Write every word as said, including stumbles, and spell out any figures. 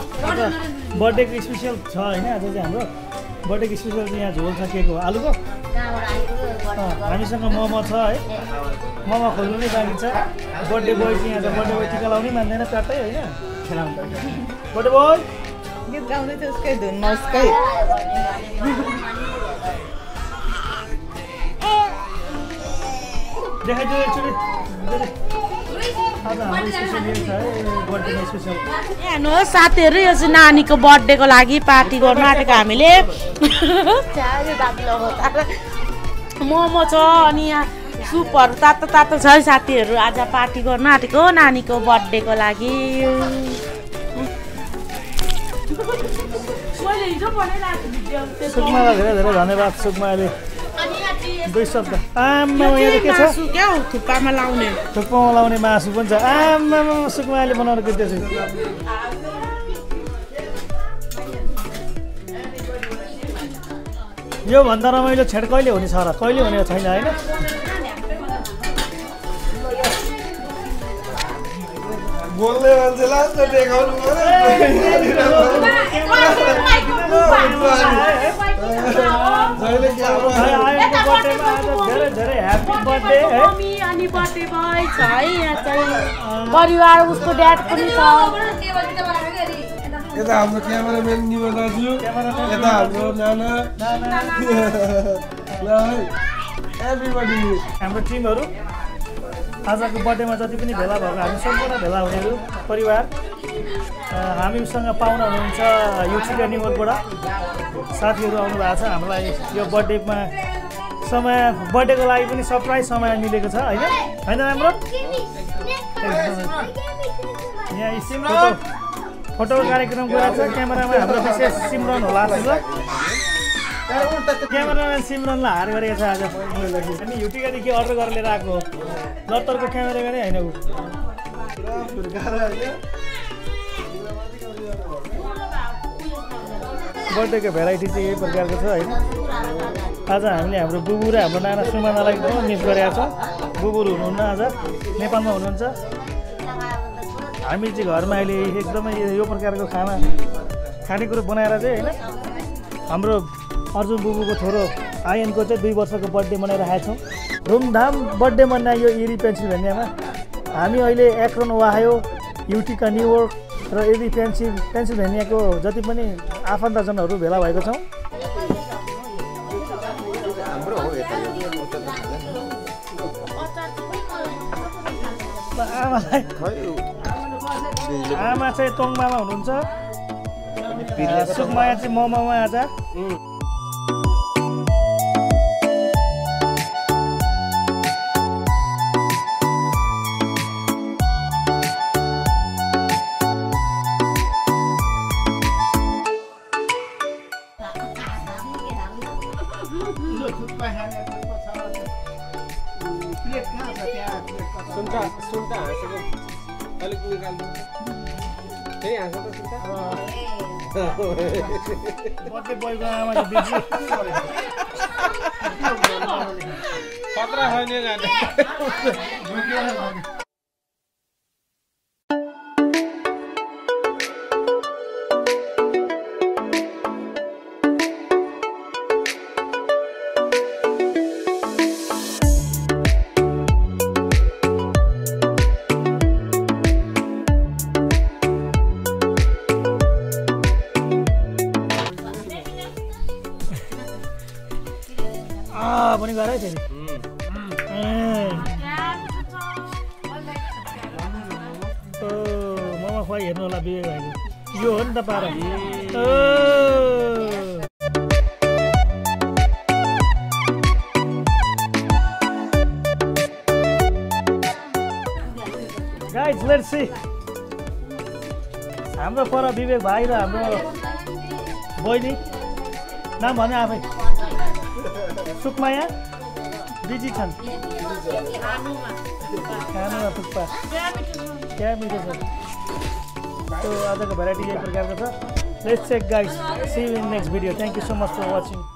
बर्थडेको स्पेसल छ होइन आज चाहिँ हाम्रो बर्थडेको स्पेसल चाहिँ यहाँ झोल छ के को आलुको हामीसँग मोमो छ है मोमो खोल्नु नै बाँकी छ बर्थडे बोय चाहिँ यहाँ बर्थडे बोय टिका लाउनै मान्दैन प्याटै होइन खेलाउनु बर्थडे बोय गीत गाउँदै थियो उसकै धुनमा उसकै देखाइदियो एकचोटि आज हाम्रो स्पेसल यो छ है बर्थडेको स्पेसल हेर्नुहोस् साथीहरू यो चाहिँ नानीको बर्थडेको लागि पार्टी गर्नु आँटेको हामीले मोमो छ अनि यहाँ सुपहरू तातो तातो छ है साथीहरू आज पार्टी गर्नु आँटेको नानीको बर्थडेको लागि सुकमालाई धेरै धेरै धन्यवाद सुकमाले दुई शब्द आमा यहाँ के छ क्या हो थुक्पामा लाउने थुक्पामा लाउने मासु पनि छ आमा सुकमाले बनाउनु के त्यसो यो भन्दा रमाइलो छेड कहिले हुने छ र कहिले हुने छैन होइन बोल्ने मान्छेलाई त देखाउनु धेरै धेरै ह्याप्पी बर्थडे है अनि बर्थडे बोय छ है यहाँ चाहिँ परिवार उसको ड्याड पनि छ यता हाम्रो क्यामेराम्यान निमा दाजु यता हाम्रो नाना ल है एभ्रीबडी हाम्रो टिमहरू आजको बर्थडेमा जति पनि भेला भएको हामी सम्पूर्ण भेला हुनेहरू परिवार हामीसँग पाहुना हुनुहुन्छ युटिका निमोरबाट साथीहरू आउनु भएको छ हामीलाई यो बर्थडेमा समय बर्थडेको लागि पनि सरप्राइज समय मिलेको छ होइन होइन राम्रो यहाँ फोटो फोटोको कार्यक्रम गएको छ क्यामेरामा हाम्रो विशेष सिमरन होला क्यामेराम्यान सिमरनलाई हार गरेको छ आज अनि युटिकादेखि अर्डर गरेर लिएर आएको लत्तरको क्यामेराम्यानै होइन ऊ बर्थडेको भेराइटी चाहिँ यही प्रकारको छ होइन आज हामीले हाम्रो बुबु र हाम्रो नाना सुमानालाई एकदमै मिस गरेका छौँ बुबुहरू हुनुहुन्न आज नेपालमा हुनुहुन्छ हामी चाहिँ घरमा अहिले एकदमै यो प्रकारको खाना खानेकुरो बनाएर चाहिँ होइन हाम्रो अर्जुन बुबुको छोरो आयनको चाहिँ दुई वर्षको बर्थडे मनाइरहेका छौँ धुमधाम बर्थडे मनायो इरी पेन्सिल्भेनियामा हामी अहिले एक्रोन ओहायो युटिका न्युयोर्क र इरी पेन्सिल पेन्सिल्भेनियाको जति पनि आफन्तजनहरू भेला भएको छौँ आमालाई आमा चाहिँ तोङमामा हुनुहुन्छ सुकमाया चाहिँ मोमोमा आज सुन्टा सुन्टा हाँसेको अलिक निकाल्नु फेरि हाँस त सुन्टा बर्थडे बोयको आमाले बिजी खतरा छैन जाने पनि गरे फेरि मोमो खुवाइ हेर्नु होला बिहे भएको यो हो नि त पारा गाइज लेट्स सी हाम्रो पर विवेक भाइ र हाम्रो बहिनी नाम भने आफै सुकमाया बिजी छन् खानुमा थुक्पा क्या मिठो छ त्यो आजको भेराइटी यही प्रकारको छ let's check guys see you in next video thank you so much for watching